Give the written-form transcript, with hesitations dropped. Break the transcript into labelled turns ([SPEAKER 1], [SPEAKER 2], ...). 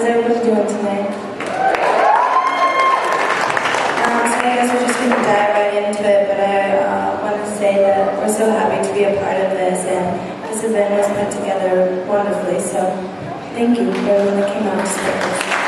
[SPEAKER 1] How's everybody doing tonight? So I guess we're just going to dive right into it, but I want to say that we're so happy to be a part of this, and this event was put together wonderfully, so thank you for everyone that came out to support us.